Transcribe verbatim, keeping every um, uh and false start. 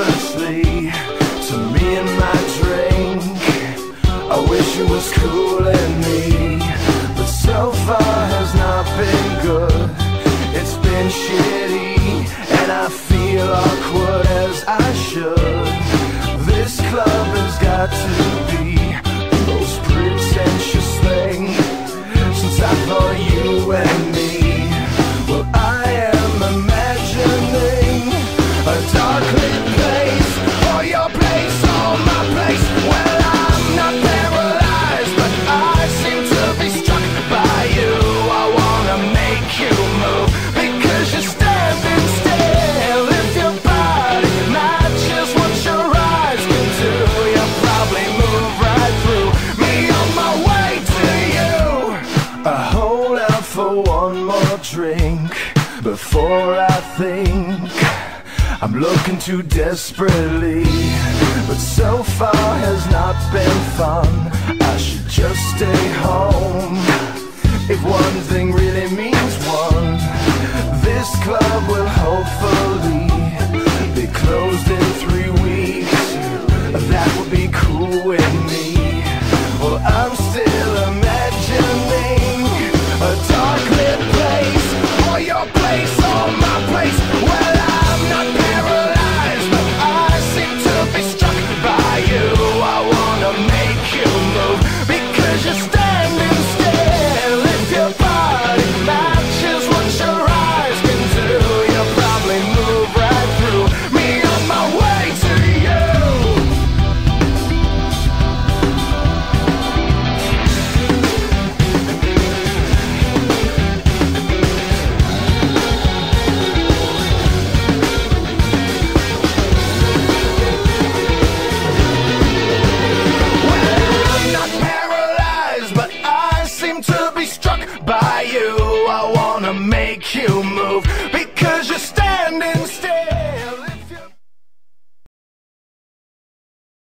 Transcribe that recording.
nervously to me and my drink. I wish it was cooling me, but so far has not been good. It's been shitty, and I feel awkward as I should. This club has got to be the most pretentious thing since I thought you and me. Well, I am imagining a dark lit place, or your place, or my place. Well, I'm not paralyzed, but I seem to be struck by you. I wanna make you move, because you're standing still. If your body matches what your eyes can do, you'll probably move right through me on my way to you. I hold out for one more drink before I think I'm looking too desperately, but so far has not been fun. I should just stay home. If one thing really means one, this club will hopefully be closed in